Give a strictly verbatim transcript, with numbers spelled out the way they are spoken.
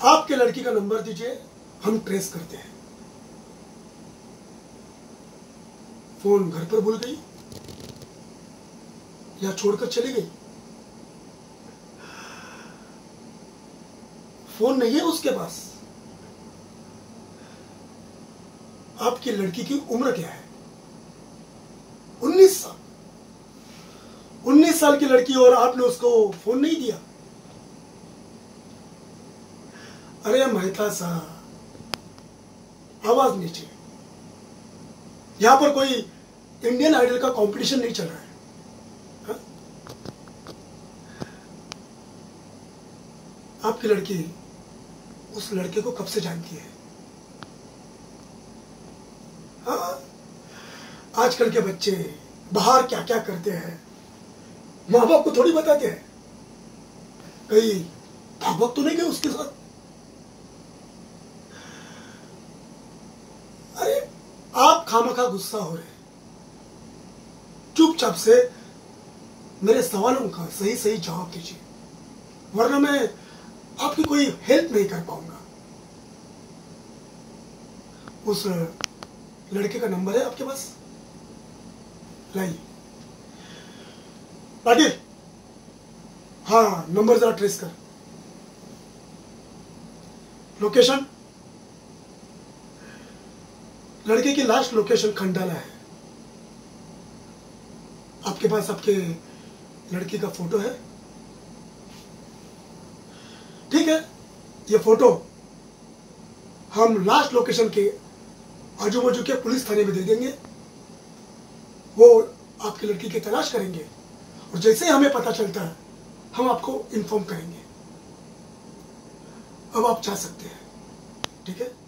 आपके लड़की का नंबर दीजिए, हम ट्रेस करते हैं। फोन घर पर भूल गई या छोड़कर चली गई? फोन नहीं है उसके पास। आपकी लड़की की उम्र क्या है? उन्नीस साल। उन्नीस साल की लड़की और आपने उसको फोन नहीं दिया? अरे मेहता साहब, आवाज नीचे। यहां पर कोई इंडियन आइडल का कंपटीशन नहीं चल रहा है। हा? आपकी लड़की उस लड़के को कब से जानती है? हाँ, आजकल के बच्चे बाहर क्या क्या करते हैं माँ बाप को थोड़ी बताते हैं। कहीं भागवत तो नहीं गए उसके साथ? अरे आप खामखा गुस्सा हो रहे हैं। चुपचाप से मेरे सवालों का सही सही जवाब दीजिए, वरना मैं आपकी कोई हेल्प नहीं कर पाऊंगा। उस लड़के का नंबर है आपके पास? लाइए पाटिल, हाँ नंबर जरा ट्रेस कर। लोकेशन? लड़के की लास्ट लोकेशन खंडाला है। आपके पास आपके लड़की का फोटो है? ठीक है, ये फोटो हम लास्ट लोकेशन के आजू बाजू के पुलिस थाने में दे देंगे। वो आपकी लड़की की तलाश करेंगे और जैसे ही हमें पता चलता है हम आपको इन्फॉर्म करेंगे। अब आप जा सकते हैं, ठीक है?